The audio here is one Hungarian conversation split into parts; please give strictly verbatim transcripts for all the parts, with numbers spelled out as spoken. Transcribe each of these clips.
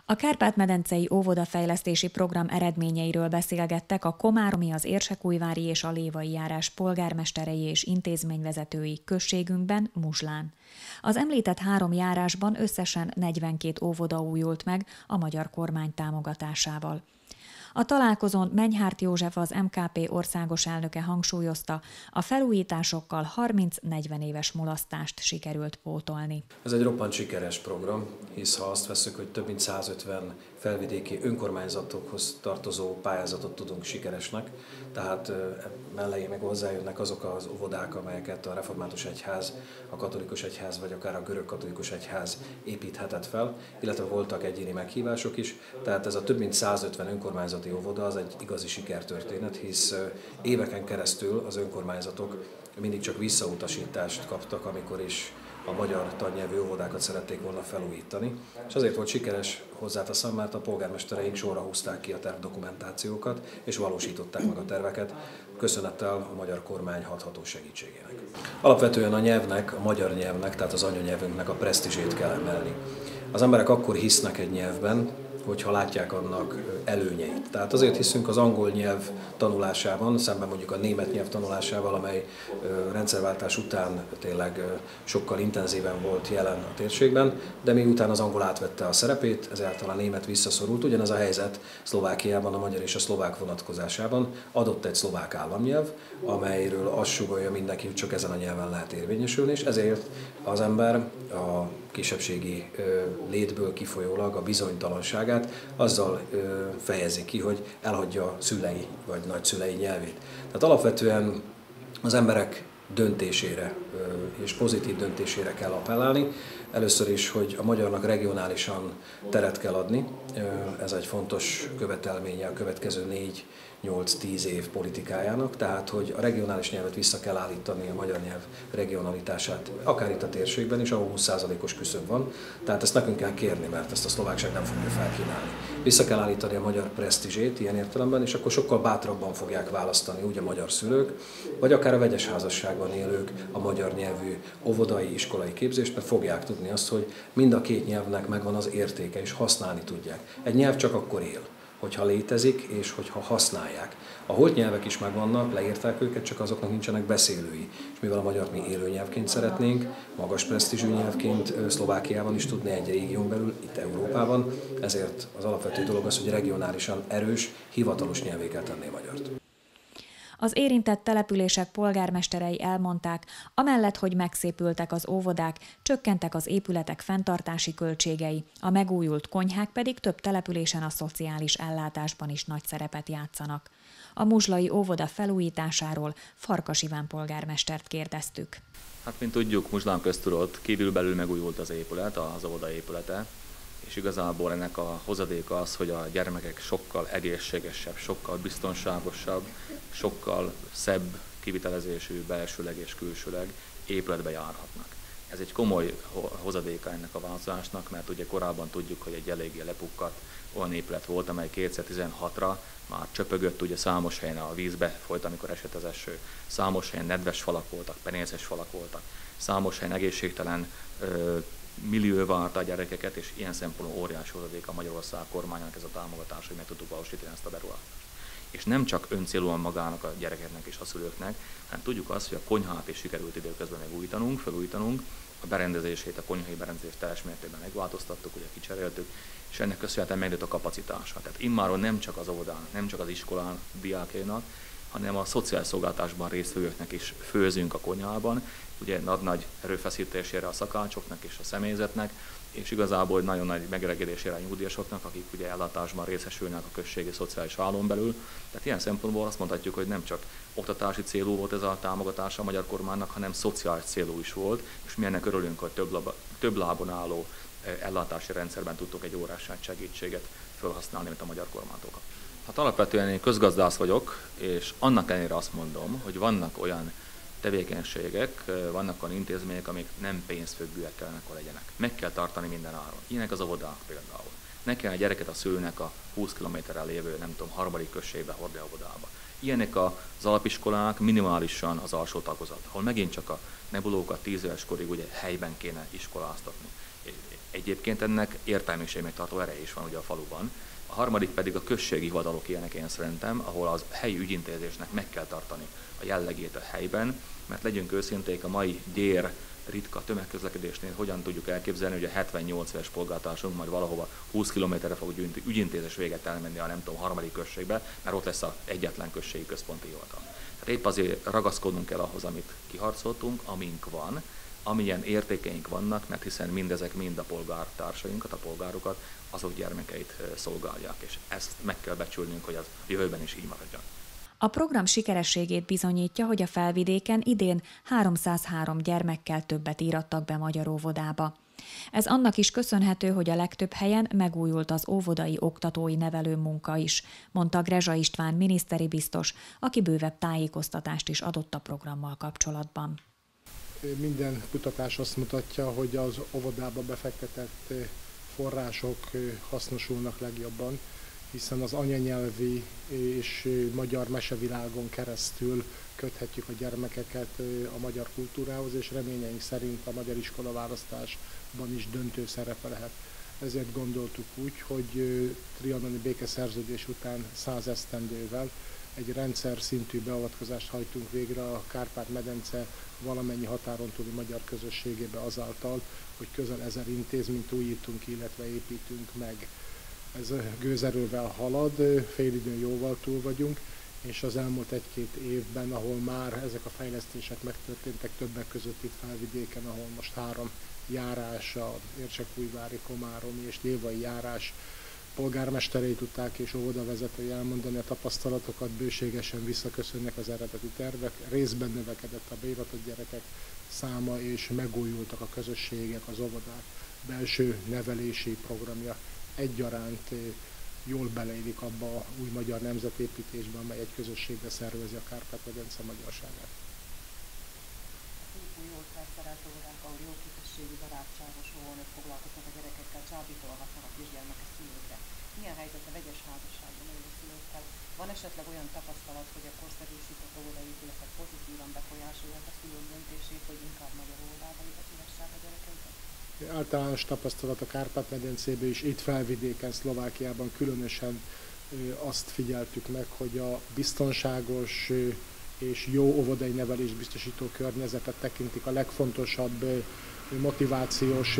A Kárpát-medencei óvodafejlesztési program eredményeiről beszélgettek a komáromi, az érsekújvári és a lévai járás polgármesterei és intézményvezetői községünkben, Muzslán. Az említett három járásban összesen negyvenkét óvoda újult meg a magyar kormány támogatásával. A találkozón Menyhárt József, az em ká pé országos elnöke hangsúlyozta, a felújításokkal harminc-negyven éves mulasztást sikerült pótolni. Ez egy roppant sikeres program, hisz ha azt veszük, hogy több mint százötven felvidéki önkormányzatokhoz tartozó pályázatot tudunk sikeresnek, tehát mellé meg hozzájönnek azok az óvodák, amelyeket a református egyház, a katolikus egyház vagy akár a görög katolikus egyház építhetett fel, illetve voltak egyéni meghívások is, tehát ez a több mint százötven önkormányzati óvoda az egy igazi sikertörténet, hisz éveken keresztül az önkormányzatok mindig csak visszautasítást kaptak, amikor is a magyar tannyelvű óvodákat szerették volna felújítani. És azért volt sikeres, hozzáteszem, mert a polgármestereink sorra húzták ki a tervdokumentációkat, és valósították meg a terveket, köszönettel a magyar kormány hatható segítségének. Alapvetően a nyelvnek, a magyar nyelvnek, tehát az anyanyelvünknek a presztízsét kell emelni. Az emberek akkor hisznek egy nyelvben, hogyha látják annak előnyeit. Tehát azért hiszünk az angol nyelv tanulásában, szemben mondjuk a német nyelv tanulásával, amely rendszerváltás után tényleg sokkal intenzíven volt jelen a térségben, de miután az angol átvette a szerepét, ezáltal a német visszaszorult. Ugyanez a helyzet Szlovákiában, a magyar és a szlovák vonatkozásában. Adott egy szlovák államnyelv, amelyről azt sugallja mindenki, hogy csak ezen a nyelven lehet érvényesülni, és ezért az ember a kisebbségi létből kifolyólag a bizonytalanságát azzal fejezi ki, hogy elhagyja szülei vagy nagyszülei nyelvét. Tehát alapvetően az emberek döntésére és pozitív döntésére kell appellálni. Először is, hogy a magyarnak regionálisan teret kell adni. Ez egy fontos követelménye a következő négy nyolc tíz év politikájának, tehát hogy a regionális nyelvet vissza kell állítani, a magyar nyelv regionalitását, akár itt a térségben is, ahol húsz százalékos küszöb van, tehát ezt nekünk kell kérni, mert ezt a szlovákság nem fogja felkínálni. Vissza kell állítani a magyar presztízsét ilyen értelemben, és akkor sokkal bátrabban fogják választani úgy a magyar szülők, vagy akár a vegyes házasságban élők a magyar nyelvű óvodai, iskolai képzést, mert fogják tudni azt, hogy mind a két nyelvnek megvan az értéke, és használni tudják. Egy nyelv csak akkor él, hogyha létezik, és hogyha használják. A holt nyelvek is megvannak, leírták őket, csak azoknak nincsenek beszélői. És mivel a magyart mi élőnyelvként szeretnénk, magas presztízsű nyelvként Szlovákiában is tudni egy régión belül, itt Európában, ezért az alapvető dolog az, hogy regionálisan erős, hivatalos nyelvé kell tenni a magyart. Az érintett települések polgármesterei elmondták, amellett, hogy megszépültek az óvodák, csökkentek az épületek fenntartási költségei, a megújult konyhák pedig több településen a szociális ellátásban is nagy szerepet játszanak. A muzslai óvoda felújításáról Farkas Iván polgármestert kérdeztük. Hát, mint tudjuk, Muzslán köztudott kívülbelül megújult az épület, az óvoda épülete, és igazából ennek a hozadéka az, hogy a gyermekek sokkal egészségesebb, sokkal biztonságosabb, sokkal szebb kivitelezésű belsőleg és külsőleg épületbe járhatnak. Ez egy komoly hozadéka ennek a változásnak, mert ugye korábban tudjuk, hogy egy eléggé lepukkadt olyan épület volt, amely kétezer-tizenhatra már csöpögött, ugye számos helyen a vízbe folyt, amikor esett az eső, számos helyen nedves falak voltak, penészes falak voltak, számos helyen egészségtelen ö, millió várta a gyerekeket, és ilyen szempontból óriási hozadék a Magyarország kormányának ez a támogatás, hogy meg tudtuk valósítani ezt a beruházást. És nem csak öncélúan magának a gyerekeknek és a szülőknek, hanem tudjuk azt, hogy a konyhát is sikerült időközben megújítanunk, felújítanunk, a berendezését, a konyhai berendezést teljes mértékben megváltoztattuk, ugye kicseréltük, és ennek köszönhetően megnőtt a kapacitása. Tehát immáron nem csak az óvodán, nem csak az iskolán diákjainak, hanem a szociális szolgáltatásban résztvevőknek is főzünk a konyhában, ugye nagy erőfeszítésére a szakácsoknak és a személyzetnek, és igazából nagyon nagy megelegedésére a nyugdíjasoknak, akik ugye ellátásban részesülnek a községi szociális hálón belül. Tehát ilyen szempontból azt mondhatjuk, hogy nem csak oktatási célú volt ez a támogatás a magyar kormánynak, hanem szociális célú is volt, és mi ennek örülünk, hogy több, lab, több lábon álló ellátási rendszerben tudtuk egy órás segítséget felhasználni, mint a magyar kormánytól. Hát alapvetően én közgazdász vagyok, és annak ellenére azt mondom, hogy vannak olyan tevékenységek, vannak olyan intézmények, amik nem pénzfüggőek kellene, hogy legyenek. Meg kell tartani minden áron. Ilyenek az óvodák például. Ne kell a gyereket a szülőnek a húsz kilométerrel lévő, nem tudom, harmadik községbe hordni a óvodába. Ilyenek az alapiskolák minimálisan az alsó tagozat, ahol megint csak a nebulókat tíz éves korig ugye helyben kéne iskoláztatni. Egyébként ennek értelmiségnek tartó ereje is van ugye a faluban. A harmadik pedig a községi hivatalok ilyenek én szerintem, ahol az helyi ügyintézésnek meg kell tartani a jellegét a helyben, mert legyünk őszinték, a mai gyér, ritka tömegközlekedésnél hogyan tudjuk elképzelni, hogy a hetvennyolc éves polgártársunk majd valahova húsz kilométerre fog ügyintézés véget elmenni a nem tudom, harmadik községbe, mert ott lesz az egyetlen községi központi hivatal. Tehát épp azért ragaszkodnunk kell ahhoz, amit kiharcoltunk, amink van, amilyen értékeink vannak, mert hiszen mindezek mind a polgártársainkat, a polgárokat, azok gyermekeit szolgálják, és ezt meg kell becsülnünk, hogy az jövőben is így maradjon. A program sikerességét bizonyítja, hogy a Felvidéken idén háromszázhárom gyermekkel többet írattak be magyar óvodába. Ez annak is köszönhető, hogy a legtöbb helyen megújult az óvodai oktatói nevelő munka is, mondta Grezsa István miniszteri biztos, aki bővebb tájékoztatást is adott a programmal kapcsolatban. Minden kutatás azt mutatja, hogy az óvodába befektetett források hasznosulnak legjobban, hiszen az anyanyelvi és magyar mesevilágon keresztül köthetjük a gyermekeket a magyar kultúrához, és reményeink szerint a magyar iskolaválasztásban is döntő szerepe lehet. Ezért gondoltuk úgy, hogy trianoni békeszerződés után száz esztendővel egy rendszer szintű beavatkozást hajtunk végre a Kárpát-medence valamennyi határon túli magyar közösségébe azáltal, hogy közel ezer intézményt újítunk, illetve építünk meg. Ez gőzerővel halad, félidőn jóval túl vagyunk, és az elmúlt egy-két évben, ahol már ezek a fejlesztések megtörténtek, többek között itt Felvidéken, ahol most három járás, a Érsekújvári, Komáromi és Lévai járás polgármesterei tudták és óvodavezetői elmondani a tapasztalatokat, bőségesen visszaköszönnek az eredeti tervek, részben növekedett a beiratott gyerekek száma, és megújultak a közösségek, az óvodák belső nevelési programja egyaránt jól beleillik abba a új magyar nemzetépítésbe, amely egy közösségbe szervezi a Kárpát-medence magyarságát. Új jól felszerelt óvodák, ahol jó képességű, barátságos óvónők foglalkoznak a gyerekekkel, csábítolhatnak a kisgyermekes szülőkre. Milyen helyzet a vegyes házasságban élő szülőkkel? Van esetleg olyan tapasztalat, hogy a korszerűsített óvodaépületek pozitívan befolyásolják a szülők döntését, hogy inkább magyar óvodába ültessék a gyerekeiket? Általános tapasztalat a Kárpát-medencében is, itt Felvidéken, Szlovákiában különösen azt figyeltük meg, hogy a biztonságos és jó óvodai nevelés biztosító környezetet tekintik a legfontosabb motivációs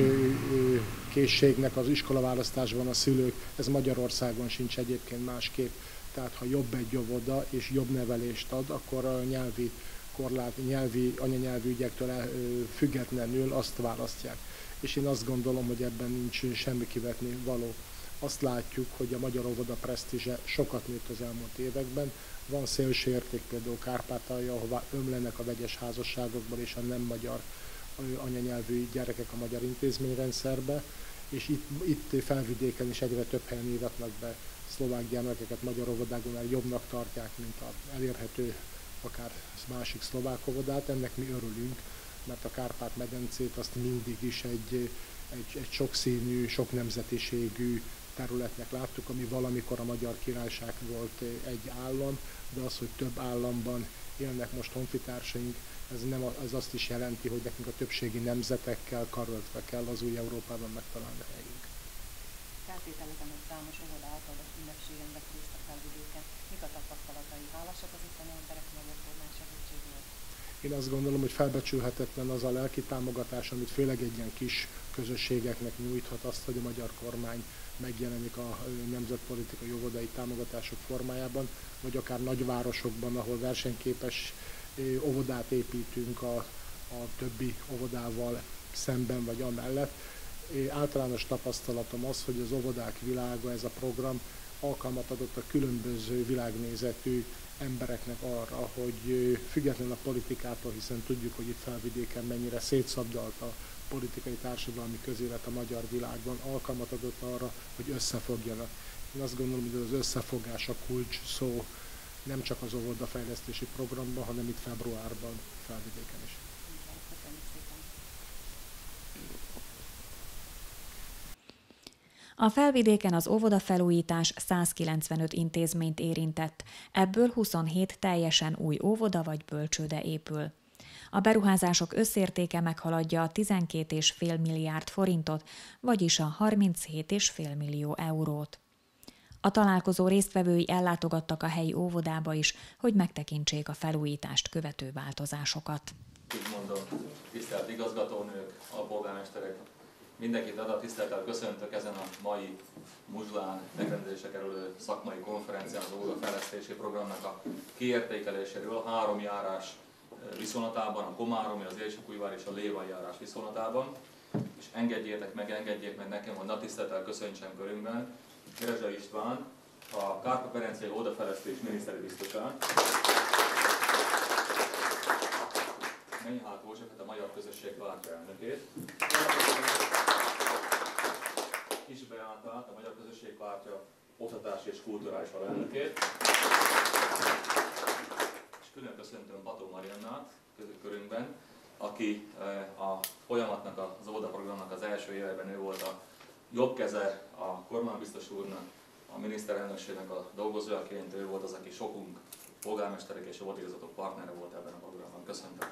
készségnek az iskolaválasztásban a szülők. Ez Magyarországon sincs egyébként másképp. Tehát ha jobb egy óvoda és jobb nevelést ad, akkor a nyelvi korlát, nyelvi, anyanyelvi ügyektől függetlenül azt választják. És én azt gondolom, hogy ebben nincs semmi kivetni való. Azt látjuk, hogy a magyar óvoda presztízse sokat nőtt az elmúlt években. Van szélső érték például Kárpátalja, ahová ömlenek a vegyes házasságokból és a nem magyar anyanyelvű gyerekek a magyar intézményrendszerbe, és itt, itt Felvidéken is egyre több helyen íratnak be szlovák gyermekeket magyar óvodákban, mert jobbnak tartják, mint az elérhető akár másik szlovák óvodát. Ennek mi örülünk, mert a Kárpát-medencét azt mindig is egy, egy, egy sokszínű, sok nemzetiségű területnek láttuk, ami valamikor a Magyar Királyság volt egy állam, de az, hogy több államban élnek most honfitársaink, ez, nem, ez azt is jelenti, hogy nekünk a többségi nemzetekkel karöltve kell az új Európában megtalálni a helyünk. Feltételezem, hogy számos óvoda által ünnepségen vett részt a Felvidéken. Mik a tapasztalatai? Hálásak az itteni emberek magyar kormány segítségéért? Én azt gondolom, hogy felbecsülhetetlen az a lelki támogatás, amit főleg egy ilyen kis közösségeknek nyújthat azt, hogy a magyar kormány megjelenik a nemzetpolitikai óvodai támogatások formájában, vagy akár nagyvárosokban, ahol versenyképes óvodát építünk a, a többi óvodával szemben vagy amellett. Általános tapasztalatom az, hogy az óvodák világa, ez a program alkalmat adott a különböző világnézetű embereknek arra, hogy független a politikától, hiszen tudjuk, hogy itt Felvidéken mennyire szétszabdalt a politikai társadalmi közélet a magyar világban, alkalmat adott arra, hogy összefogjanak. Én azt gondolom, hogy az összefogás a kulcs szó nem csak az óvodafejlesztési programban, hanem itt februárban Felvidéken is. A Felvidéken az óvodafelújítás százkilencvenöt intézményt érintett, ebből huszonhét teljesen új óvoda vagy bölcsőde épül. A beruházások összértéke meghaladja a tizenkét egész öt milliárd forintot, vagyis a harminchét egész öt millió eurót. A találkozó résztvevői ellátogattak a helyi óvodába is, hogy megtekintsék a felújítást követő változásokat. Így mondom, tisztelt igazgatónők, alpolgármesterek, mindenkit adat tisztelettel köszöntök ezen a mai Muzslán megrendezésre kerülő szakmai konferencián az óvodafejlesztési programnak a kiértékeléséről három járás viszonylatában, a komáromi, az Érsekújvár és a Lévai járás viszonylatában. És engedjétek meg, engedjék meg nekem, hogy nagy tisztelettel köszöntsem körünkben Gerezsa István, a Kárpát-medencei óvodafejlesztés miniszteri biztosát, Menyhát Józsefet, a Magyar Közösség Pártja elnökét, Kis Beátát, a Magyar Közösség Pártja oktatási és kulturális alelnökét, és külön köszöntöm Bató Mariannát körünkben, aki a folyamatnak, az óvodaprogramnak az első éveben ő volt a jobb keze a kormánybiztos úrnak, a miniszterelnökségnek a dolgozójaként, ő volt az, aki sokunk polgármesterek és óvodaigazgatók partnere volt ebben a programban. Köszöntöm.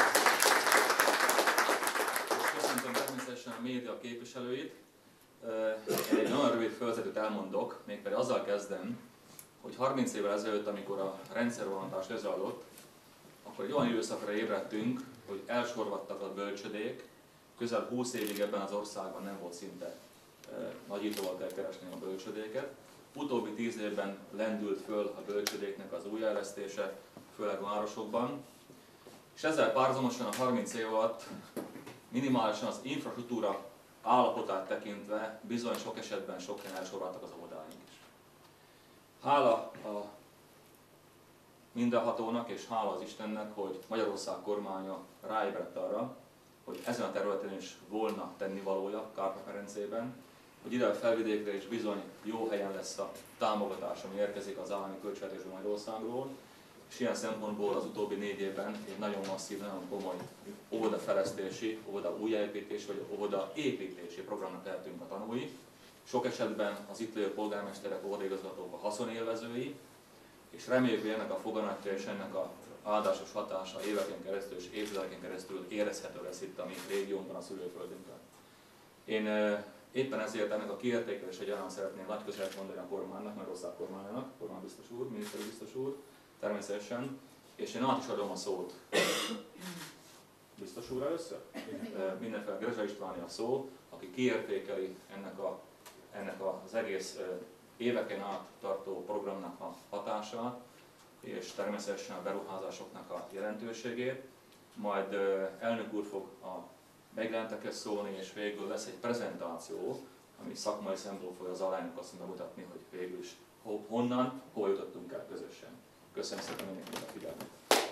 Köszöntöm természetesen a média képviselőit. Egy nagyon rövid felvezetőt elmondok, mégpedig azzal kezdem, hogy harminc évvel ezelőtt, amikor a rendszervonatás lezajlott, akkor egy olyan időszakra ébredtünk, hogy elsorvadtak a bölcsödék, közel húsz évig ebben az országban nem volt szinte nagyítóval kell keresni a bölcsödéket. Utóbbi tíz évben lendült föl a bölcsödéknek az újjáélesztése, főleg városokban. És ezzel párhuzamosan a harminc év alatt minimálisan az infrastruktúra állapotát tekintve bizony sok esetben sok helyen elsorvadtak az óvodáink is. Hála a mindenhatónak és hála az Istennek, hogy Magyarország kormánya ráébredt arra, hogy ezen a területen is volna tennivalója Kárpát-medencében, hogy ide a felvidékre is bizony jó helyen lesz a támogatás, ami érkezik az állami költségvetésből Magyarországról, és ilyen szempontból az utóbbi négy évben egy nagyon masszív, nagyon komoly óvodafejlesztési, óvoda újjáépítési vagy óvoda építési programnak lehetünk a tanúi. Sok esetben az itt lévő polgármesterek, óvodaigazgatók a haszonélvezői, és reméljük, hogy ennek a foganatja és ennek a áldásos hatása éveken keresztül és évtizedeken keresztül érezhető lesz itt a mi régiónkban, a szülőföldünkön. Én éppen ezért ennek a kiértékelésre egyaránt szeretném nagy köszönetet mondani a kormánynak, Magyarország kormányának, kormánybiztos úr, miniszteri biztos úr, természetesen, és én át is adom a szót biztos úrra először. Mindenféle Gerezsa Istváni a szó, aki kiértékeli ennek, a, ennek az egész éveken át tartó programnak a hatását, és természetesen a beruházásoknak a jelentőségét. Majd elnök úr fog a megjelentekhez szólni, és végül lesz egy prezentáció, ami szakmai szempontból fog az alelnök azt bemutatni, hogy végül is honnan, hol jutottunk el közösen. Köszönöm szépen mindenkinek a figyelmet!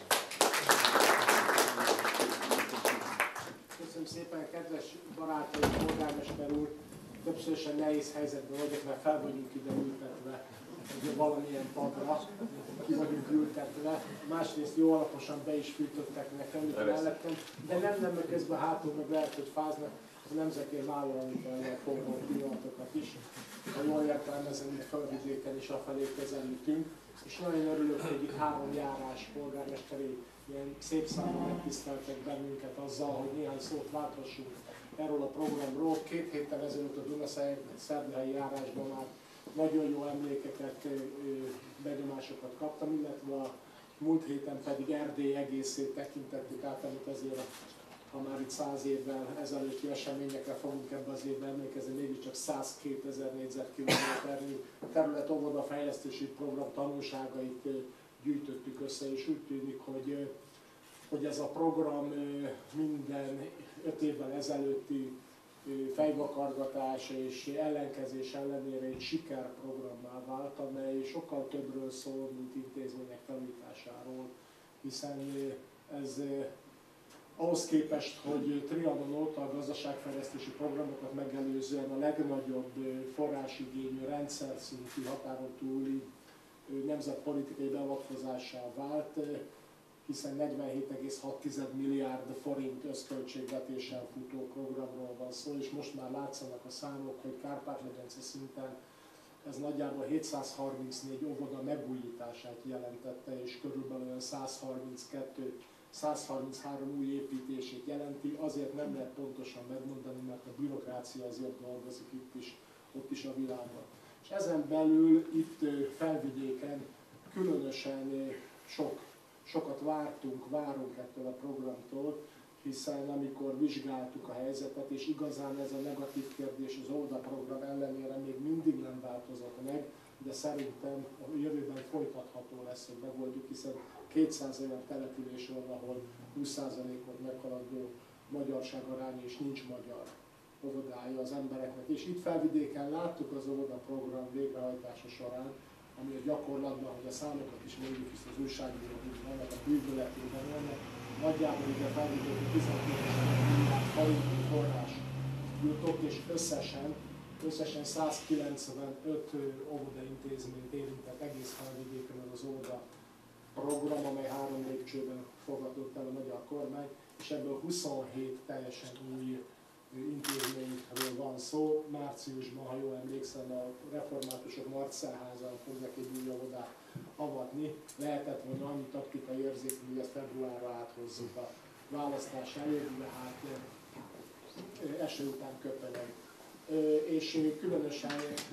Köszönöm szépen, kedves barátaim, polgármester úr! Többszörösen nehéz helyzetben vagyok, mert fel vagyunk ide ültetve, ugye valamilyen padra ki vagyunk ültetve. Másrészt jó alaposan be is fűtöttek nekem, itt mellettem, de nem, nem, mert közben hátul meg lehet, hogy fáznak, a nemzetért vállalni kell a forró pillanatokat is. Ha jól értelmezem, itt Földvidéken is afelé közelítünk, és nagyon örülök, hogy itt három járás polgármesteri ilyen szép számban megtiszteltek bennünket azzal, hogy néhány szót válthassunk erről a programról. Két héttel ezelőtt a Dunaszerdahelyi járásban már nagyon jó emlékeket, benyomásokat kaptam, illetve a múlt héten pedig Erdély egészét tekintettük át, amit azért, ha már itt száz évvel ezelőtti eseményekre fogunk ebben az évben emlékezni, mégiscsak százkétezer négyzetkilométernyi terület óvodafejlesztési program tanulságait gyűjtöttük össze, és úgy tűnik, hogy, hogy ez a program minden öt évvel ezelőtti fejvakargatás és ellenkezés ellenére egy sikerprogrammá vált, amely sokkal többről szól, mint intézmények felújításáról, hiszen ez ahhoz képest, hogy Trianon óta a gazdaságfejlesztési programokat megelőzően a legnagyobb forrásigényű rendszer szintű határon túli nemzetpolitikai beavatkozássá vált, hiszen negyvenhét egész hat milliárd forint összköltségvetéssel futó programról van szó, és most már látszanak a számok, hogy Kárpát-medence szinten ez nagyjából hétszázharmincnégy óvoda megújítását jelentette, és körülbelül olyan százharminckettő százharminchárom új építését jelenti, azért nem lehet pontosan megmondani, mert a bürokrácia azért dolgozik itt is, ott is a világban. És ezen belül itt Felvidéken különösen sok, sokat vártunk, várunk ettől a programtól, hiszen amikor vizsgáltuk a helyzetet, és igazán ez a negatív kérdés az Óvoda program ellenére még mindig nem változott meg, de szerintem a jövőben folytatható lesz, hogy megoldjuk, hiszen kétszáz olyan település van, ahol húsz százalékot meghaladó magyarság aránya, és nincs magyar óvodája az embereknek. És itt Felvidéken láttuk az Óvoda program végrehajtása során, ami a gyakorlatban, hogy a számokat is mondjuk, hisz az újságírók vannak a bűvöletében vannak, nagyjából ide Felvidéken tizenkét milliárd forintnyi forrás jutott, és összesen, összesen százkilencvenöt óvoda intézményt érintett egész Felvidéken az óvoda program, amely három lépcsőben fogadott el a magyar kormány, és ebből huszonhét teljesen új intézményről van szó. Márciusban, ha jól emlékszem, a reformátusok Marcelházán fognak egy új óvodát avatni. Lehetett volna annyi taktikai érzékű, hogy ezt februárra áthozzuk a választás előtt, de hát eső után köpeleg. És különösen,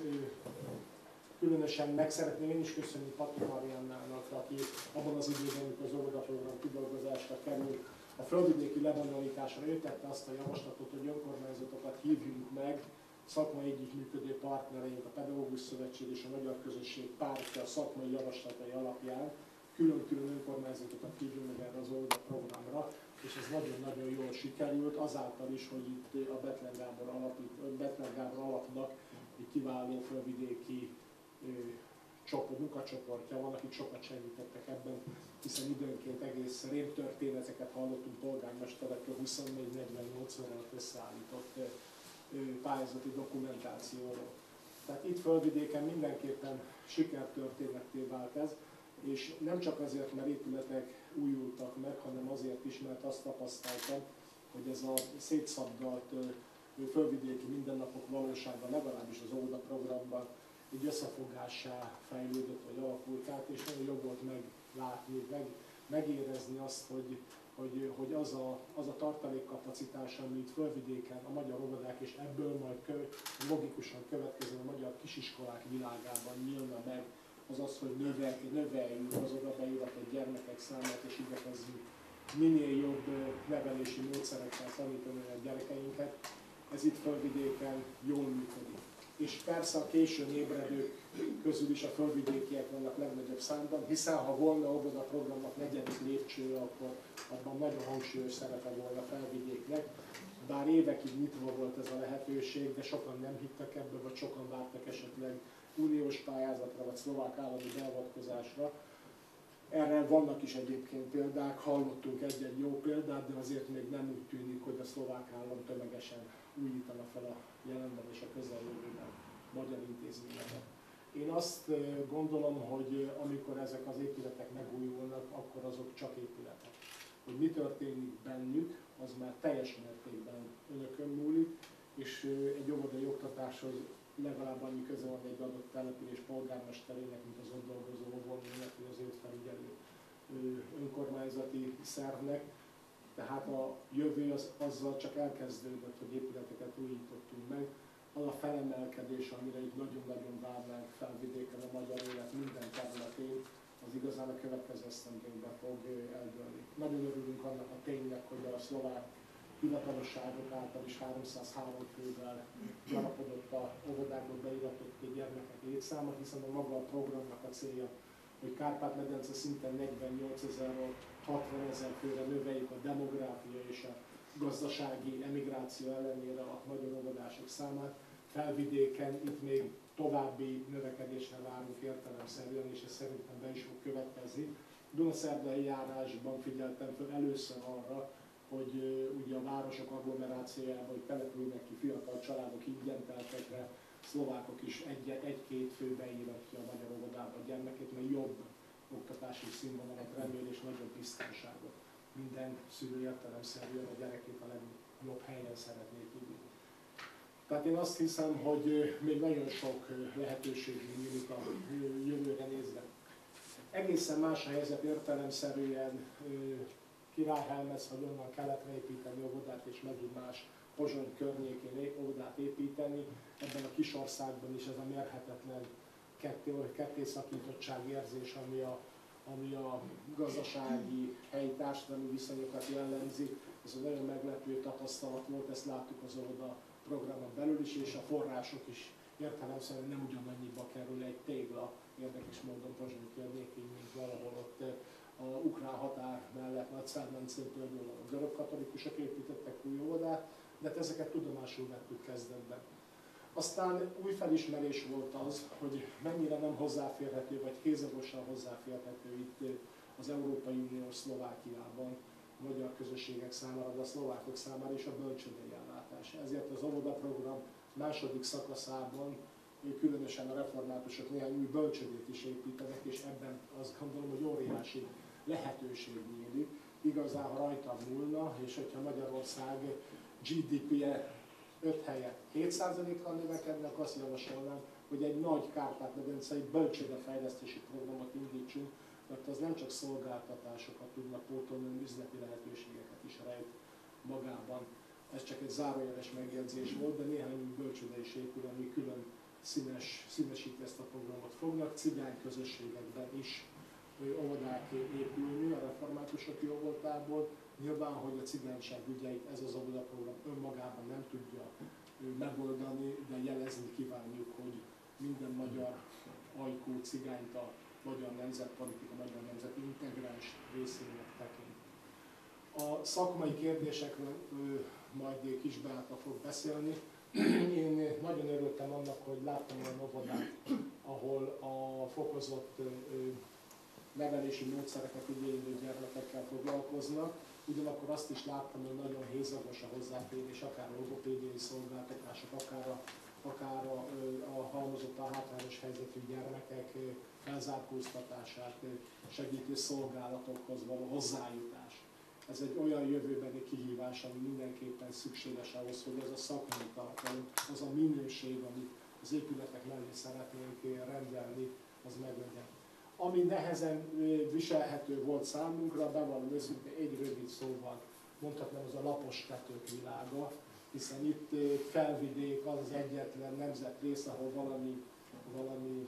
különösen meg szeretném én is köszönni Patti Mariannának, aki abban az időben, amikor az óvodaprogram kidolgozásra került, a földvidéki lebonyolításra ő tette azt a javaslatot, hogy önkormányzatokat hívjunk meg, szakmai együttműködő partnereink, a Pedagógus Szövetség és a Magyar Közösség pártja a szakmai javaslatai alapján külön-külön önkormányzatokat hívjunk meg erre az óvoda programra, és ez nagyon-nagyon jól sikerült, azáltal is, hogy itt a Bethlen Gábor, alapít, Bethlen Gábor alapnak egy kiváló földvidéki csoport, munkacsoportja van, akik sokat segítettek ebben, hiszen időnként egész rémtörténeteket hallottunk polgármesterektől, huszonnégy negyvennyolc alatt összeállított pályázati dokumentációról. Tehát itt Földvidéken mindenképpen sikertörténetté vált ez, és nem csak azért, mert épületek újultak meg, hanem azért is, mert azt tapasztaltam, hogy ez a szétszabdalt földvidéki mindennapok valósága legalábbis az óvoda programban egy összefogássá fejlődött, vagy alakult át, és nagyon jobb volt meglátni, meg, megérezni azt, hogy, hogy, hogy az, a, az a tartalékkapacitás, ami itt Földvidéken a magyar óvodák, és ebből majd kö, logikusan következően a magyar kisiskolák világában nyílna meg, az az, hogy növel, növeljük az oda beiratott gyermekek számát, és igyekezzünk minél jobb nevelési módszerekkel tanítani a gyerekeinket. Ez itt Földvidéken jól működik. És persze a későn ébredők közül is a földvidékiek vannak legnagyobb számban, hiszen ha volna óvoda programnak negyedik lépcső, akkor abban nagyon hangsúlyos szerepe volna Felvidéknek. Bár évekig nyitva volt ez a lehetőség, de sokan nem hittek ebbe, vagy sokan vártak esetleg uniós pályázatra, vagy szlovák állami beavatkozásra. Erre vannak is egyébként példák, hallottunk egy-egy jó példát, de azért még nem úgy tűnik, hogy a szlovák állam tömegesen újítana fel a jelenben és a közeljövőben magyar intézményeket. Én azt gondolom, hogy amikor ezek az épületek megújulnak, akkor azok csak épületek. Hogy mi történik bennük, az már teljes mértékben önökön múlik, és egy óvodai oktatáshoz legalább annyi köze van egy adott település polgármesterének, mint az ott dolgozó óvónőnek, vagy az őt felügyelő önkormányzati szervnek. Tehát a jövő az, azzal csak elkezdődött, hogy épületeket újítottunk meg. Az a felemelkedés, amire itt nagyon-nagyon várnánk Felvidéken a magyar élet minden területén, az igazán a következő esztendőkben fog eldőlni. Nagyon örülünk annak a ténynek, hogy a szlovák hivatalosságok által is háromszázhárom fővel gyarapodott a óvodákba beiratott gyermekek létszáma, hiszen a maga a programnak a célja, hogy Kárpát-medence szinten negyvennyolcezerről hatvanezer főre növeljük a demográfia és a gazdasági emigráció ellenére a magyar óvodások számát. Felvidéken itt még további növekedésre várunk értelemszerűen, és ez szerintem be is fog következni. Dunaszerdai járásban figyeltem föl először arra, hogy uh, ugye a városok agglomerációjában, hogy települnek ki fiatal családok ingyenteltekre, szlovákok is egy, egy-két fő beíratja a magyar óvodába a gyermekét, mert jobb oktatási színvonalat remél és nagyobb biztonságot. Minden szülő értelemszerűen a gyerekét a legjobb helyen szeretné tudni. Tehát én azt hiszem, hogy még nagyon sok lehetőség nyílik a jövőre nézve. Egészen más a helyzet értelemszerűen Királyhelmez, hogy onnan keletre építeni óvodát, és megint más Pozsony környékén óvodát építeni. Ebben a kis országban is ez a mérhetetlen ketté, kettészakítottság érzés, ami a, ami a gazdasági, helyi társadalmi viszonyokat jellemzi. Ez egy nagyon meglepő tapasztalat volt, ezt láttuk az óvoda programon belül is, és a források is értelemszerűen nem ugyanannyiba kerül egy tégla, érdekes módon Pozsony környékén, mint valahol ott a ukrán határ mellett Nagyszármencén például a görög katolikusok építettek új óvodát, de hát ezeket tudomásul vettük kezdetben. Aztán új felismerés volt az, hogy mennyire nem hozzáférhető, vagy kézzelgosan hozzáférhető itt az Európai Unió Szlovákiában a magyar közösségek számára, de a szlovákok számára is a bölcsődei ellátás. Ezért az óvodaprogram második szakaszában különösen a reformátusok néhány új bölcsődét is építenek, és ebben azt gondolom, hogy óriási lehetőség nyílik. Igazán, ha rajta múlna, és hogyha Magyarország gé dé pé-je öt helyett hét százalékkal növekednek, azt javasolnám, hogy egy nagy kárpát-medencei bölcsődefejlesztési programot indítsunk, mert az nem csak szolgáltatásokat tudnak pótolni, hanem üzleti lehetőségeket is rejt magában. Ez csak egy zárójeles megjegyzés volt, de néhány új bölcsőde is épül, ami külön színes, színesíti ezt a programot. Fognak cigány közösségekben is óvodák épülni a reformátusok jóvoltából. Nyilván, hogy a cigányság ügyeit ez az óvodaprogram önmagában nem tudja megoldani, de jelezni kívánjuk, hogy minden magyar ajkú cigányt a magyar nemzetpolitika, a magyar nemzet integráns részének tekint. A szakmai kérdésekről majd Kis Beáta fog beszélni. Én nagyon örültem annak, hogy láttam olyan óvodát, ahol a fokozott nevelési módszereket igénylő gyermekekkel foglalkoznak. Ugyanakkor azt is láttam, hogy nagyon hézagos a hozzáférés, akár a logopédiai szolgáltatások, akár a, akár a, a halmozottan hátrányos helyzetű gyermekek felzárkóztatását segítő szolgálatokhoz való hozzájutás. Ez egy olyan jövőbeni kihívás, ami mindenképpen szükséges ahhoz, hogy ez a szakmai tartalom, az a minőség, amit az épületek mellé szeretnénk rendelni, az meglegyen. Ami nehezen viselhető volt számunkra, bevallom őszintén, egy rövid szóval mondhatnám, az a lapos tetők világa, hiszen itt Felvidék az az egyetlen nemzetrész, ahol valami, valami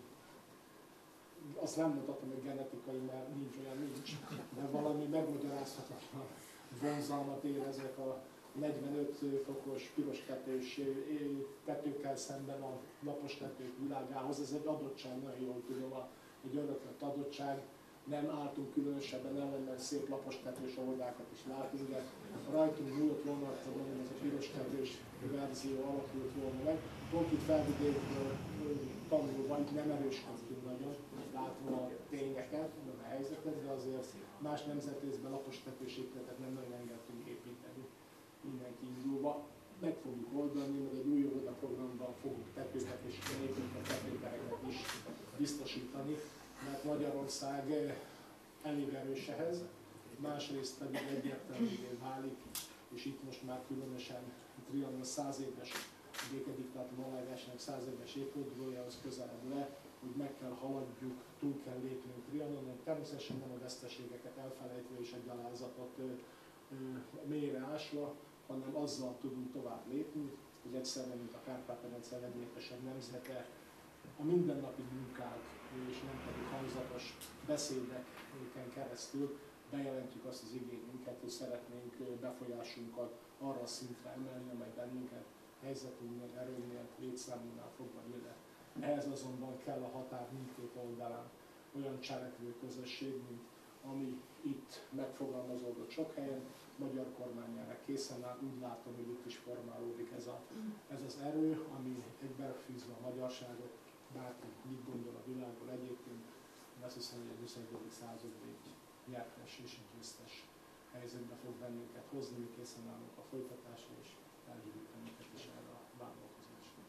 azt nem mondhatom, hogy genetikai, mert nincs olyan nincs, de valami megmagyarázhatatlan vonzalmat érezek a negyvenöt fokos piros tetős tetőkkel szemben a lapos tetők világához. Ez egy adottság, nagyon jól tudom, egy öröklött adottság. Nem álltunk különösebben ellenben, szép lapos tetős óvodákat is látunk, de rajtunk múlott volna, hogy ez a piros tetős verzió alakult volna meg. Pont itt Felvidékről tanulva, itt nem erősködtünk nagyon, látva a tényeket, a helyzetet, de azért más nemzetrészben lapos tetős épületet nem nagyon engedtünk építeni. Mindenki indulva. Meg fogjuk oldani, mert egy új óvoda programban fogunk tetőket és épített tetőtereket is biztosítani, mert Magyarország elég erős ehhez, másrészt pedig egyértelművé válik, és itt most már különösen Trianon száz éves békediktátum aláírásának száz éves évfordulójához közelebb le, hogy meg kell haladjuk, túl kell lépnünk Trianonon, természetesen nem a veszteségeket elfelejtve és a gyalázatot mélyre ásva, hanem azzal tudunk tovább lépni, hogy egyszerűen, mint a Kárpát-medence legnépesebb nemzete, a mindennapi munkák és nem pedig hangzatos beszédeken keresztül bejelentjük azt az igényünket, hogy szeretnénk befolyásunkat arra a szintre emelni, amely bennünket helyzetünknél, erőnél, létszámunknál fogva illet. Ehhez azonban kell a határ mindkét oldalán olyan cselekvő közösség, mint ami itt megfogalmazódott sok helyen, magyar kormányára készen áll, úgy látom, hogy itt is formálódik ez, a, ez az erő, ami egybeefűzve a magyarságot, bárki mit gondol a világból egyébként, én azt hiszem, hogy a huszonegyedik században egy nyertes és egy győztes helyzetbe fog bennünket hozni, mi készen állunk a folytatásra, és elhívjuk bennünket is erre a vállalkozásra.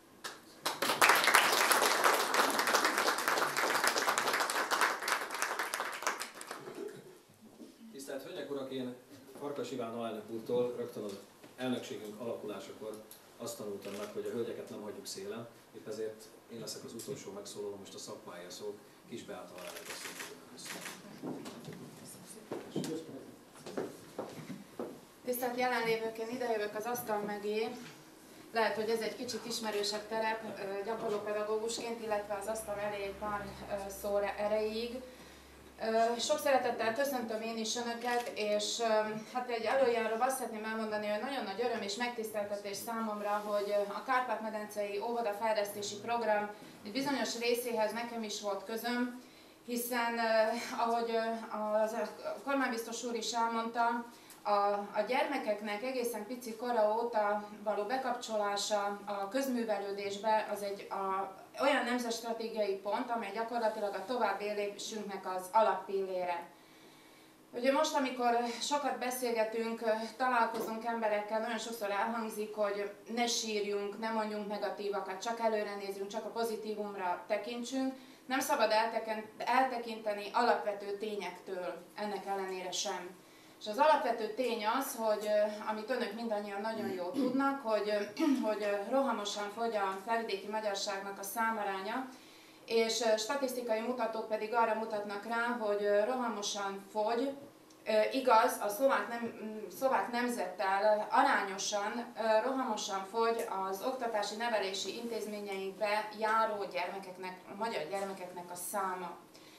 Tisztelt Hölgyek, Urak, én Farkas Iván alelnök úrtól rögtön az elnökségünk alakulásakor azt tanultam meg, hogy a hölgyeket nem hagyjuk szélen, épp ezért én leszek az utolsó megszólaló, most a szakmája szó, Kis Beáta alelnök asszony fogok köszönni. Tisztelt jelenlévők, én idejövök az asztal mögé. Lehet, hogy ez egy kicsit ismerősebb terep gyakorlópedagógusként, illetve az asztal elé egy pár szó erejéig. Sok szeretettel köszöntöm én is Önöket, és hát egy előjáróban azt szeretném elmondani, hogy nagyon nagy öröm és megtiszteltetés számomra, hogy a Kárpát-medencei óvodafejlesztési program egy bizonyos részéhez nekem is volt közöm, hiszen ahogy a kormánybiztos úr is elmondta, A, a gyermekeknek egészen pici kora óta való bekapcsolása a közművelődésbe az egy a, olyan nemzetstratégiai pont, amely gyakorlatilag a továbbélésünknek az alappillére. Ugye most, amikor sokat beszélgetünk, találkozunk emberekkel, nagyon sokszor elhangzik, hogy ne sírjunk, ne mondjunk negatívakat, csak előre nézzünk, csak a pozitívumra tekintsünk. Nem szabad eltekinteni alapvető tényektől, ennek ellenére sem. És az alapvető tény az, hogy amit Önök mindannyian nagyon jól tudnak, hogy, hogy rohamosan fogy a felvidéki magyarságnak a számaránya, és statisztikai mutatók pedig arra mutatnak rá, hogy rohamosan fogy, igaz, a szlovák, nem, szlovák nemzettel arányosan rohamosan fogy az oktatási nevelési intézményeinkbe járó gyermekeknek, a magyar gyermekeknek a száma.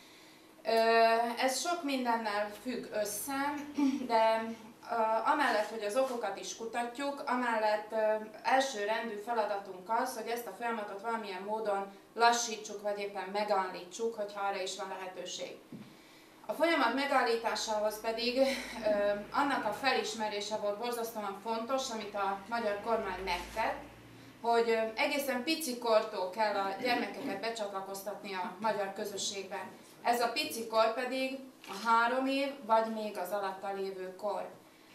Ez sok mindennel függ össze, de amellett, hogy az okokat is kutatjuk, amellett elsőrendű feladatunk az, hogy ezt a folyamatot valamilyen módon lassítsuk, vagy éppen megállítsuk, hogyha arra is van lehetőség. A folyamat megállításához pedig annak a felismerése volt borzasztóan fontos, amit a magyar kormány megtett, hogy egészen pici kortól kell a gyermekeket becsatlakoztatni a magyar közösségbe. Ez a pici kor pedig a három év, vagy még az alatta lévő kor.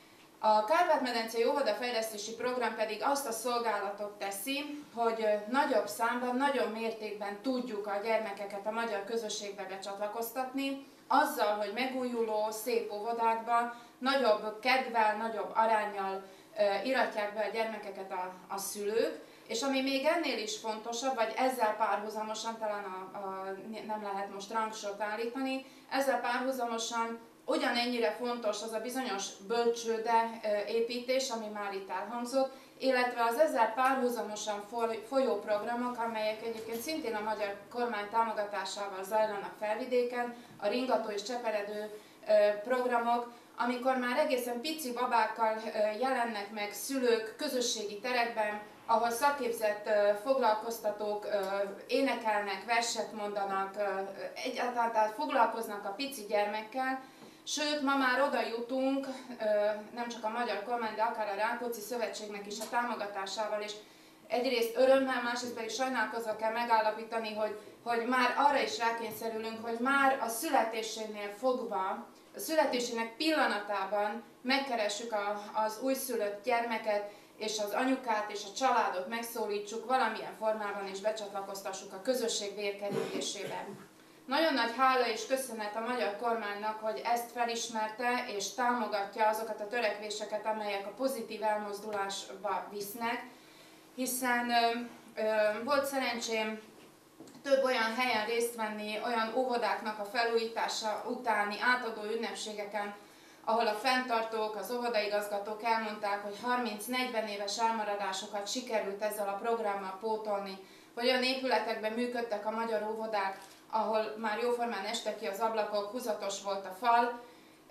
A Kárpát-medencei óvodafejlesztési program pedig azt a szolgálatot teszi, hogy nagyobb számban, nagyobb mértékben tudjuk a gyermekeket a magyar közösségbe becsatlakoztatni, azzal, hogy megújuló, szép óvodákba nagyobb kedvel, nagyobb aránnyal iratják be a gyermekeket a, a szülők, és ami még ennél is fontosabb, vagy ezzel párhuzamosan, talán a, a, nem lehet most rangsort állítani, ezzel párhuzamosan ugyanennyire fontos az a bizonyos bölcsőde építés, ami már itt elhangzott, illetve az ezzel párhuzamosan folyó programok, amelyek egyébként szintén a magyar kormány támogatásával zajlanak Felvidéken, a ringató és cseperedő programok, amikor már egészen pici babákkal jelennek meg szülők közösségi terekben, ahol szakképzett foglalkoztatók énekelnek, verset mondanak, egyáltalán tehát foglalkoznak a pici gyermekkel, sőt, ma már oda jutunk, nem csak a magyar kormány, de akár a Rákóczi Szövetségnek is a támogatásával, és egyrészt örömmel, másrészt pedig sajnálkozva kell megállapítani, hogy, hogy már arra is rákényszerülünk, hogy már a születésénél fogva, a születésének pillanatában megkeressük a, az újszülött gyermeket, és az anyukát és a családot megszólítsuk valamilyen formában, és becsatlakoztassuk a közösség vérkerítésébe. Nagyon nagy hála és köszönet a magyar kormánynak, hogy ezt felismerte és támogatja azokat a törekvéseket, amelyek a pozitív elmozdulásba visznek, hiszen ö, ö, volt szerencsém több olyan helyen részt venni, olyan óvodáknak a felújítása utáni átadó ünnepségeken, ahol a fenntartók, az óvodaigazgatók elmondták, hogy harminc-negyven éves elmaradásokat sikerült ezzel a programmal pótolni, hogy olyan épületekben működtek a magyar óvodák, ahol már jóformán estek ki az ablakok, húzatos volt a fal,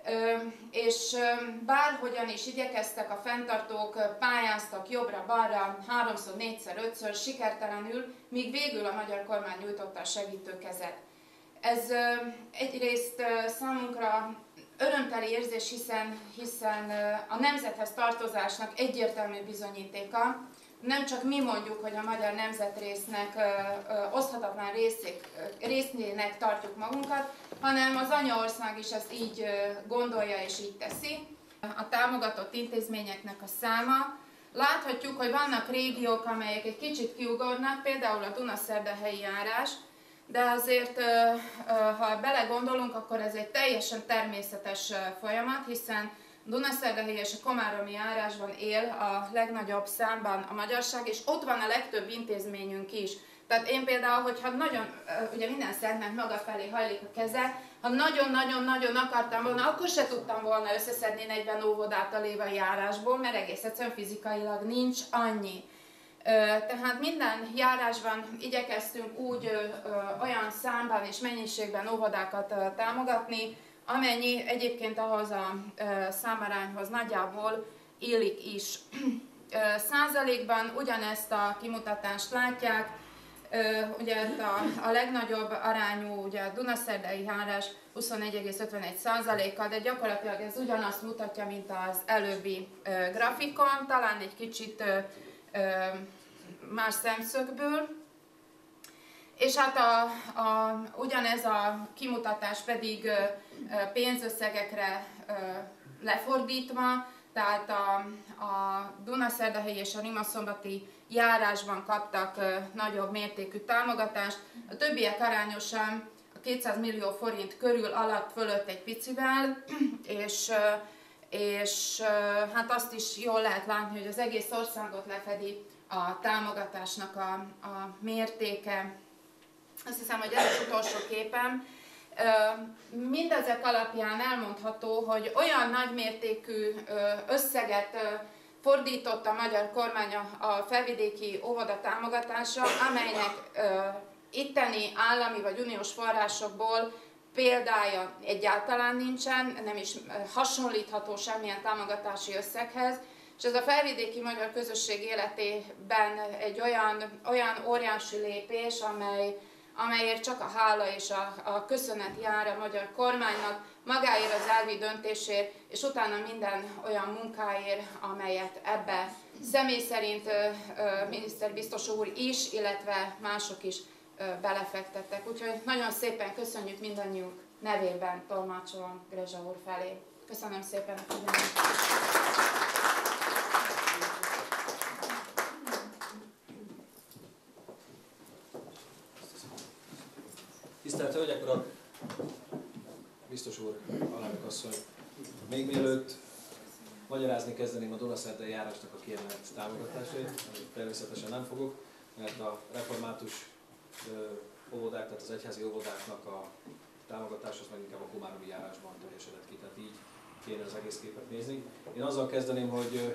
és bárhogyan is igyekeztek a fenntartók, pályáztak jobbra-balra, háromszor, négyszer, ötször, sikertelenül, míg végül a magyar kormány nyújtotta a segítőkezet. Ez egyrészt számunkra örömteli érzés, hiszen, hiszen a nemzethez tartozásnak egyértelmű bizonyítéka. Nem csak mi mondjuk, hogy a magyar nemzetrésznek ö, ö, oszthatatlan részék, résznének tartjuk magunkat, hanem az anyaország is ezt így ö, gondolja és így teszi. A támogatott intézményeknek a száma. Láthatjuk, hogy vannak régiók, amelyek egy kicsit kiugornak, például a Dunaszerdahelyi járás, de azért, ha belegondolunk, akkor ez egy teljesen természetes folyamat, hiszen Dunaszerdahelyi és a komáromi járásban él a legnagyobb számban a magyarság, és ott van a legtöbb intézményünk is. Tehát én például, hogyha nagyon, ugye minden szentnek maga felé hajlik a keze, ha nagyon-nagyon-nagyon akartam volna, akkor se tudtam volna összeszedni negyven óvodát a lévai járásból, mert egész egyszerűen fizikailag nincs annyi. Tehát minden járásban igyekeztünk úgy olyan számban és mennyiségben óvodákat támogatni, amennyi egyébként ahhoz a számarányhoz nagyjából illik is. Százalékban ugyanezt a kimutatást látják, ugye a, a legnagyobb arányú ugye a Dunaszerdai járás huszonegy egész ötvenegy százalékkal, de gyakorlatilag ez ugyanazt mutatja, mint az előbbi grafikon, talán egy kicsit más szemszögből. És hát a, a, ugyanez a kimutatás pedig pénzösszegekre lefordítva, tehát a, a Dunaszerdahelyi és a Rimaszombathi járásban kaptak nagyobb mértékű támogatást, a többiek arányosan a kétszáz millió forint körül, alatt, fölött egy picivel, és, és hát azt is jól lehet látni, hogy az egész országot lefedi a támogatásnak a, a mértéke. Azt hiszem, hogy ez az utolsó képem. Mindezek alapján elmondható, hogy olyan nagymértékű összeget fordított a magyar kormány a felvidéki óvoda támogatásra, amelynek itteni állami vagy uniós forrásokból példája egyáltalán nincsen, nem is hasonlítható semmilyen támogatási összeghez, és ez a felvidéki magyar közösség életében egy olyan, olyan óriási lépés, amely, amelyért csak a hála és a, a köszönet jár a magyar kormánynak, magáért az elvi döntésért, és utána minden olyan munkáért, amelyet ebbe személy szerint miniszterbiztos úr is, illetve mások is belefektettek. Úgyhogy nagyon szépen köszönjük mindannyiunk nevében, tolmácsolom Grezsa úr felé. Köszönöm szépen a figyelmet! Tisztelt Hölgyek, Urak! Biztos úr, alelnök asszony, még mielőtt magyarázni kezdeném a Dunaszerdai járásnak a kiemelt támogatásait, amit természetesen nem fogok, mert a református óvodák, tehát az egyházi óvodáknak a támogatása az meg inkább a komáromi járásban teljesedett ki, tehát így kéne az egész képet nézni. Én azzal kezdeném, hogy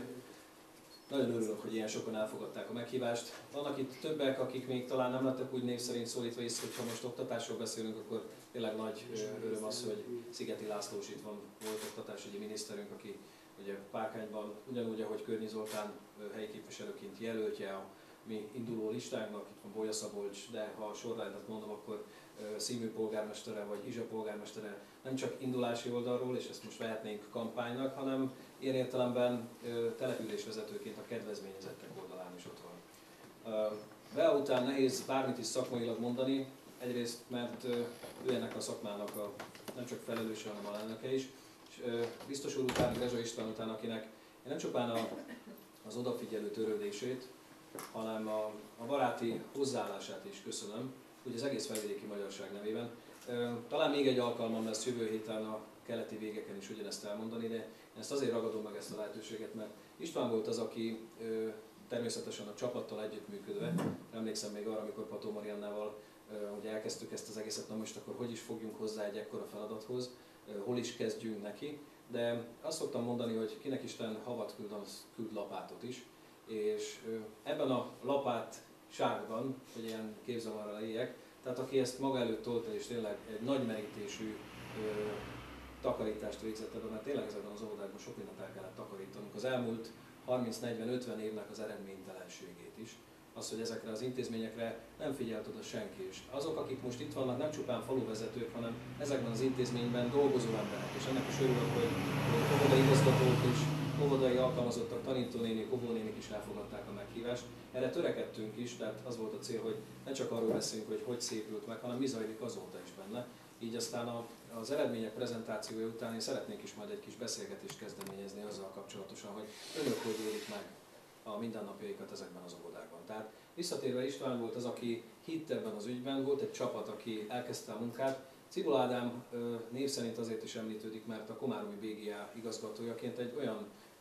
nagyon örülök, hogy ilyen sokan elfogadták a meghívást. Vannak itt többek, akik még talán nem lettek úgy név szerint szólítva, és hogyha most oktatásról beszélünk, akkor tényleg nagy öröm az, hogy Szigeti László is itt van, volt oktatásügyi miniszterünk, aki ugye Párkányban ugyanúgy, ahogy Környi Zoltán helyi képviselőként jelöltje a mi induló listánknak, itt van Bolya Szabolcs, de ha a sorrendet mondom, akkor Színmű polgármestere vagy Izsa polgármestere nem csak indulási oldalról, és ezt most vehetnénk kampánynak, hanem ilyen értelemben településvezetőként a kedvezményezettek oldalán is ott van. Bea után nehéz bármit is szakmailag mondani, egyrészt mert ő ennek a szakmának a, nem csak felelőse, hanem a elnöke is, és biztos úr után, Grezsa István után, akinek én nem csupán a, az odafigyelő törődését, hanem a, a baráti hozzáállását is köszönöm, úgy az egész felvidéki magyarság nevében. Talán még egy alkalmam lesz jövő héten a keleti végeken is ugyanezt elmondani, de én ezt azért ragadom meg ezt a lehetőséget, mert István volt az, aki természetesen a csapattal együttműködve, emlékszem még arra, amikor Pató Mariannával hogy elkezdtük ezt az egészet, na most akkor hogy is fogjunk hozzá egy ekkora feladathoz, hol is kezdjünk neki, de azt szoktam mondani, hogy kinek Isten havat küld, az küld lapátot is, és ebben a lapátságban, hogy ilyen képzavarral éljek, tehát aki ezt maga előtt tolta, és tényleg egy nagy merítésű ö, takarítást végzett ebben, mert tényleg ezekben az óvodákban sok mindent el kellett takarítanunk. Az elmúlt harminc negyven ötven évnek az eredménytelenségét is. Az, hogy ezekre az intézményekre nem figyelt oda senki. És azok, akik most itt vannak, nem csupán faluvezetők, hanem ezekben az intézményben dolgozó emberek. És ennek is örülök, hogy óvodai igazgatók és óvodai alkalmazottak, tanítónénik, óvónénik is elfogadták a meghívást. Erre törekedtünk is, tehát az volt a cél, hogy ne csak arról beszélünk, hogy hogy szépült meg, hanem mi zajlik azóta is benne. Így aztán a, az eredmények prezentációja után én szeretnék is majd egy kis beszélgetést kezdeményezni azzal kapcsolatosan, hogy önök hogy élik meg a mindennapjaikat ezekben az óvodákban. Tehát visszatérve István volt az, aki hitt ebben az ügyben, volt egy csapat, aki elkezdte a munkát. Cibol Ádám név szerint azért is említődik, mert a komáromi bé gé á igazgatójaként egy olyan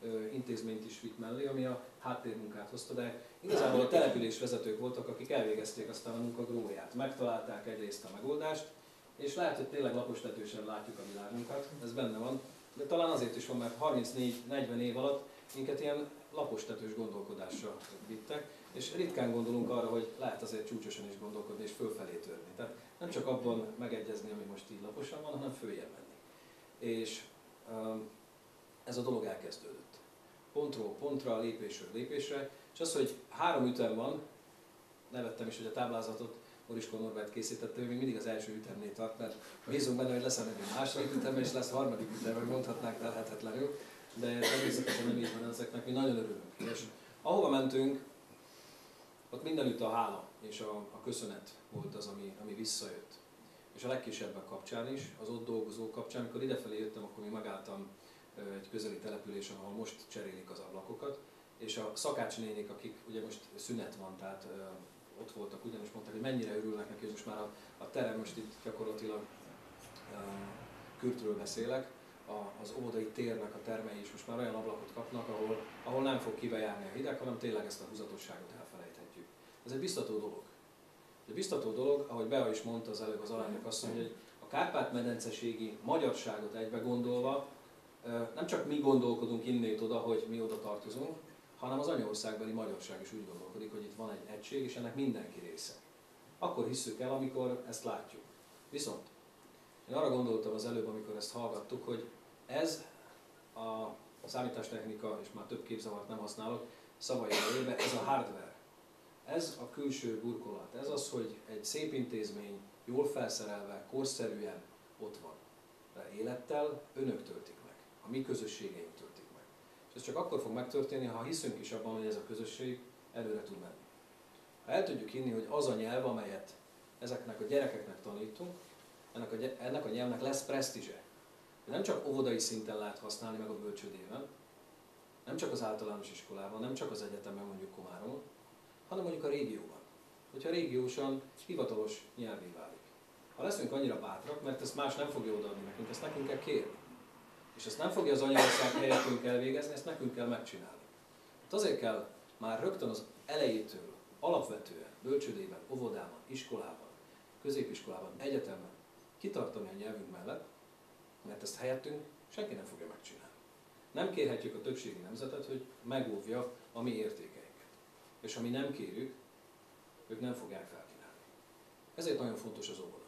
intézményt is vitt mellé, ami a háttérmunkát hozta, de igazából a településvezetők voltak, akik elvégezték aztán a munka gróját. Megtalálták egyrészt a megoldást, és lehet, hogy tényleg lapostetősen látjuk a világunkat, ez benne van, de talán azért is van, mert harmincnégy-negyven év alatt minket ilyen lapostetős gondolkodásra vittek, és ritkán gondolunk arra, hogy lehet azért csúcsosan is gondolkodni és fölfelé törni. Tehát nem csak abban megegyezni, ami most így laposan van, hanem följebb menni. És um, ez a dolog elkezdődött. Pontról pontra, lépésről lépésre, és az, hogy három ütem van, nevettem is, hogy a táblázatot Moriskó Norbert készítette, ő még mindig az első ütemnél tart, mert bízunk benne, hogy lesz ennek egy második ütemben, és lesz harmadik ütemben, mondhatnánk telhetetlenül, de természetesen nem így van ezeknek, mi nagyon örülünk. És ahova mentünk, ott mindenütt a hála és a, a köszönet volt az, ami, ami visszajött. És a legkisebbek kapcsán is, az ott dolgozók kapcsán, amikor idefelé jöttem, akkor még megálltam egy közeli településen, ahol most cserélik az ablakokat, és a szakácsnénik, akik ugye most szünet van, tehát ö, ott voltak, ugyanis mondták, hogy mennyire örülnek neki, hogy most már a, a terem, most itt gyakorlatilag ö, Kürtről beszélek, a, az óvodai térnek a termei is most már olyan ablakot kapnak, ahol, ahol nem fog kibejárni a hideg, hanem tényleg ezt a húzatosságot elfelejthetjük. Ez egy biztató dolog. Egy biztató dolog, ahogy Bea is mondta az előbb az alelnök asszony, hogy a kárpát-medenceségi magyarságot egybe gondolva, nem csak mi gondolkodunk innét oda, hogy mi oda tartozunk, hanem az anyaországbeli magyarság is úgy gondolkodik, hogy itt van egy egység, és ennek mindenki része. Akkor hisszük el, amikor ezt látjuk. Viszont én arra gondoltam az előbb, amikor ezt hallgattuk, hogy ez a számítástechnika, és már több képzavart nem használok, szavaival élve, ez a hardware. Ez a külső burkolat. Ez az, hogy egy szép intézmény, jól felszerelve, korszerűen ott van. De élettel önök töltik meg. A mi közösségeink töltik meg. És ez csak akkor fog megtörténni, ha hiszünk is abban, hogy ez a közösség előre tud menni. Ha el tudjuk hinni, hogy az a nyelv, amelyet ezeknek a gyerekeknek tanítunk, ennek a, ennek a nyelvnek lesz presztízse. Nem csak óvodai szinten lehet használni meg a bölcsődében, nem csak az általános iskolában, nem csak az egyetemen, mondjuk Komáromon, hanem mondjuk a régióban. Hogyha régiósan hivatalos nyelvé válik. Ha leszünk annyira bátrak, mert ezt más nem fogja odaadni nekünk, ezt nekünk kell kérni. És ezt nem fogja az anyaország helyettünk elvégezni, ezt nekünk kell megcsinálni. Hát azért kell már rögtön az elejétől, alapvetően, bölcsődében, óvodában, iskolában, középiskolában, egyetemen kitartani a nyelvünk mellett, mert ezt helyettünk senki nem fogja megcsinálni. Nem kérhetjük a többségi nemzetet, hogy megóvja a mi értékeinket. És ha mi nem kérjük, ők nem fogják felkínálni. Ezért nagyon fontos az óvoda.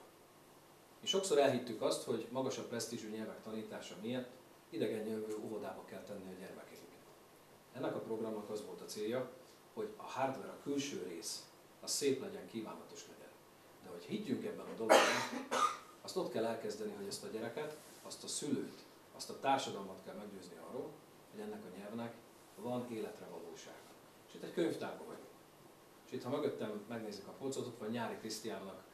Mi sokszor elhittük azt, hogy magasabb presztízsű nyelvek tanítása miatt idegen nyelvű óvodába kell tenni a gyermekeinket. Ennek a programnak az volt a célja, hogy a hardware, a külső rész, az szép legyen, kívánatos legyen. De hogy higgyünk ebben a dologban, azt ott kell elkezdeni, hogy ezt a gyereket, azt a szülőt, azt a társadalmat kell meggyőzni arról, hogy ennek a nyelvnek van életre valósága. És itt egy könyvtárban vagyunk. És itt, ha mögöttem megnézik a polcot, ott van Nyári Krisztiánnak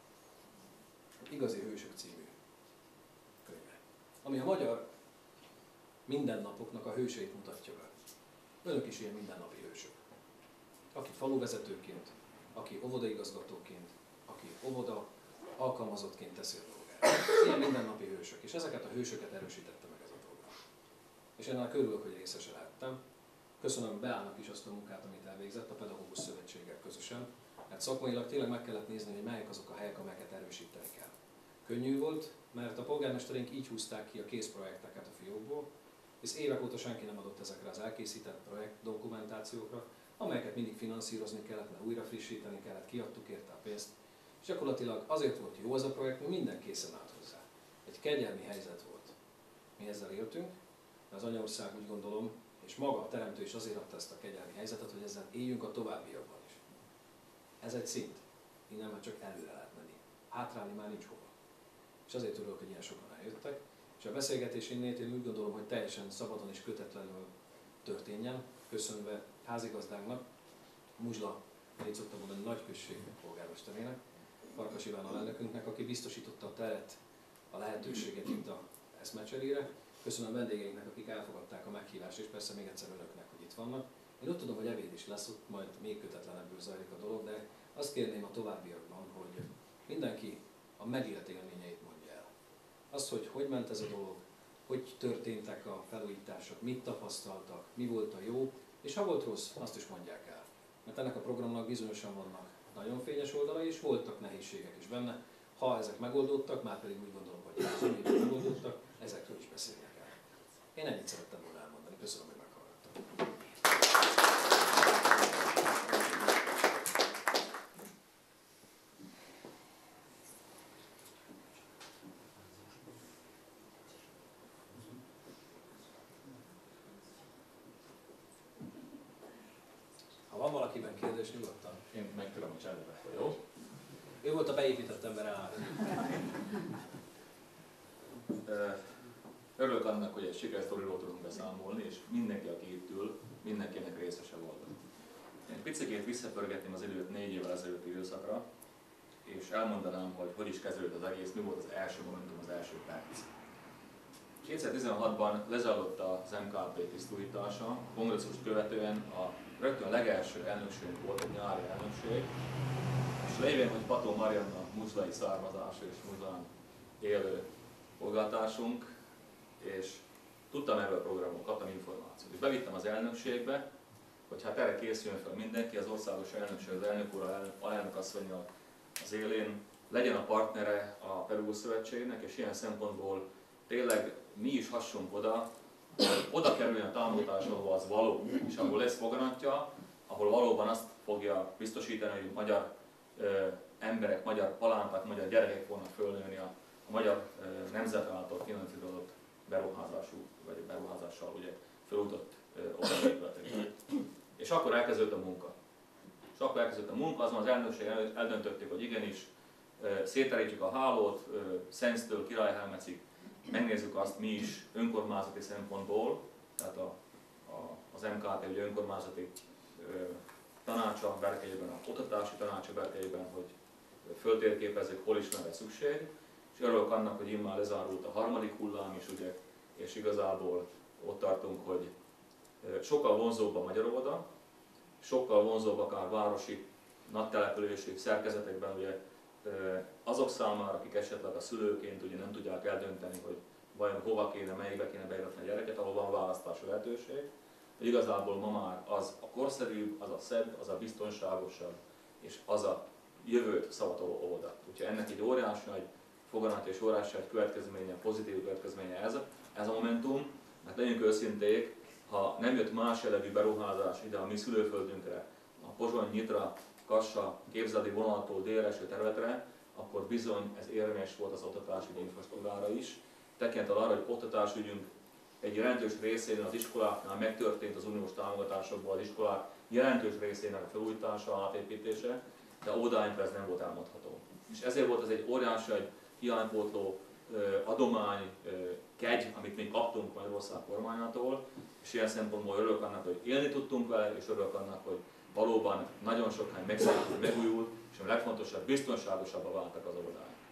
Igazi Hősök című könyve, ami a magyar mindennapoknak a hőseit mutatja be. Önök is ilyen mindennapi hősök. Aki faluvezetőként, aki óvodaigazgatóként, aki óvoda alkalmazottként teszi a dolgát. Ilyen mindennapi hősök. És ezeket a hősöket erősítette meg ez a program. És én ennek örülök, hogy részese lehettem. Köszönöm Beának is azt a munkát, amit elvégzett a Pedagógus Szövetséggel közösen. Mert szakmailag tényleg meg kellett nézni, hogy melyek azok a helyek, amelyeket erősíteni kell. Könnyű volt, mert a polgármestereink így húzták ki a készprojekteket a fiókból, és évek óta senki nem adott ezekre az elkészített projekt dokumentációkra, amelyeket mindig finanszírozni kellett, mert újra frissíteni kellett, kiadtuk érte a pénzt. És gyakorlatilag azért volt jó az a projekt, mert minden készen állt hozzá. Egy kegyelmi helyzet volt. Mi ezzel éltünk, de az anyaország úgy gondolom, és maga a teremtő is azért adta ezt a kegyelmi helyzetet, hogy ezzel éljünk a továbbiakban is. Ez egy szint. Innen már csak előre lehet menni. Hátrálni már nincs hova. És azért örülök, hogy ilyen sokan eljöttek. És a beszélgetés innét én úgy gondolom, hogy teljesen szabadon és kötetlenül történjen, köszönve házigazdánknak, Muzsla, én így szoktam mondani, nagy község polgármesterének, Farkas Iván alelnökünknek, aki biztosította a teret, a lehetőséget itt a eszmecserére. Köszönöm a vendégeinknek, akik elfogadták a meghívást, és persze még egyszer önöknek, hogy itt vannak. Én úgy tudom, hogy ebéd is lesz, ott majd még kötetlenebbül zajlik a dolog, de azt kérném a továbbiakban, hogy mindenki a megélt élményeit mondja el. Az, hogy hogy ment ez a dolog, hogy történtek a felújítások, mit tapasztaltak, mi volt a jó, és ha volt rossz, azt is mondják el. Mert ennek a programnak bizonyosan vannak nagyon fényes oldalai, és voltak nehézségek is benne. Ha ezek megoldódtak, már pedig úgy gondolom, hogy az ügyek megoldódtak, ezekről is beszélnek el. Én ennyit szerettem volna elmondani. Köszönöm, hogy meghallgattak. Ha van valakiben kérdés, nyugodtan. Én megtudom, hogy csendben, jó? Ő volt a beépített ember áll. Örülök annak, hogy egy sikersztoriról tudunk beszámolni, és mindenki, aki itt ül, mindenkinek részese volt. Én picikét visszapörgetném az időt négy évvel ezelőtti időszakra, és elmondanám, hogy hogy is kezdődött az egész, mi volt az első momentum, az első perc. kétezer-tizenhatban lezajlott az em ká pé tisztújítása, a kongresszust követően a rögtön legelső elnökségünk volt egy nyári elnökség, és lévén, hogy Pató Marianna muzslai származású és muzlán élő polgártársunk, és tudtam erről a programról, kaptam információt. És bevittem az elnökségbe, hogy hát erre készüljön fel mindenki, az országos elnökség, az elnök úr, alelnök asszonnyal az élén, legyen a partnere a Perú Szövetségnek, és ilyen szempontból tényleg mi is hassunk oda, hogy oda kerüljön a támogatás, ahol az való, és ahol lesz foganatja, ahol valóban azt fogja biztosítani, hogy magyar ö, emberek, magyar palánták, magyar gyerekek fognak fölnőni a, a magyar ö, nemzet által finanszírozott beruházású, vagy beruházással ugye felújított óvodaépületekben. És akkor elkezdődött a munka. És akkor elkezdődött a munka, azon az elnökség eldöntötték, hogy igenis ö, széterítjük a hálót, ö, Szensztől Királyhelmecig, megnézzük azt mi is önkormányzati szempontból, tehát a, a, az em ká té ugye önkormányzati ö, tanácsa berkeiben, a oktatási tanácsa berkeiben, hogy föltérképezzük, hol is lenne szükség, és örülök annak, hogy immár lezárult a harmadik hullám is, ugye, és igazából ott tartunk, hogy sokkal vonzóbb a magyar óvoda, sokkal vonzóbb akár városi, nagytelepülési szerkezetekben, ugye, azok számára, akik esetleg a szülőként ugye nem tudják eldönteni, hogy vajon hova kéne, melyikbe kéne beíratni a gyereket, ahol van választási lehetőség. De igazából ma már az a korszerűbb, az a szebb, az a biztonságosabb, és az a jövőt szavatoló óvoda. Úgyhogy ennek egy óriási nagy foganat és óriási nagy következménye, pozitív következménye ez, ez a momentum, mert legyünk őszinték, ha nem jött más jellegű beruházás ide a mi szülőföldünkre, a Pozsony-Nyitra, Kassa, Képzeli vonaltól déleső területre, akkor bizony ez érvényes volt az oktatásügyi infrastruktúrára is. Tekintettel arra, hogy oktatásügyünk egy jelentős részén az iskoláknál megtörtént az uniós támogatásokból az iskolák jelentős részének a felújítása, átépítése, de óvodáinkra ez nem volt elmondható. És ezért volt ez egy óriási, egy hiánypótló adomány, kegy, amit még kaptunk Magyarország kormányától, és ilyen szempontból örülök annak, hogy élni tudtunk vele, és örülök annak, hogy valóban nagyon sok hely megszállt, megújult, és a legfontosabb, biztonságosabbá váltak az óvodák.